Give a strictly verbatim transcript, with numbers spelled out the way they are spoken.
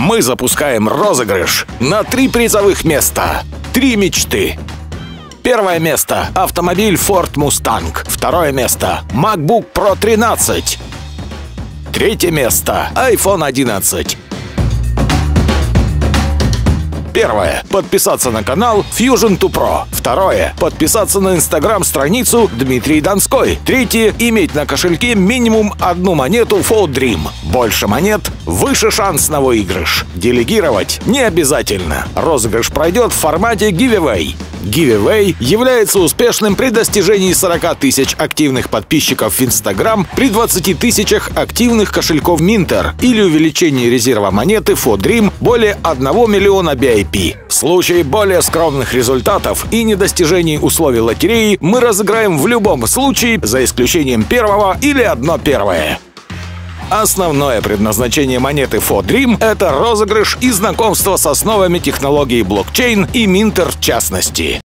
Мы запускаем розыгрыш на три призовых места. Три мечты. Первое место – автомобиль Ford Mustang. Второе место – MacBook Pro тринадцать. Третье место – iPhone одиннадцать. Первое. Подписаться на канал Fusion два Pro. Второе. Подписаться на инстаграм-страницу Дмитрий Донской. Третье. Иметь на кошельке минимум одну монету FoodDream. Больше монет – выше шанс на выигрыш. Делегировать не обязательно. Розыгрыш пройдет в формате giveaway. Giveaway является успешным при достижении сорока тысяч активных подписчиков в Instagram при двадцати тысячах активных кошельков Minter или увеличении резерва монеты FoodDream более одного миллиона би ай пи. В случае более скромных результатов и недостижений условий лотереи мы разыграем в любом случае, за исключением первого или одно первое. Основное предназначение монеты FoodDream – это розыгрыш и знакомство с основами технологии блокчейн и Minter в частности.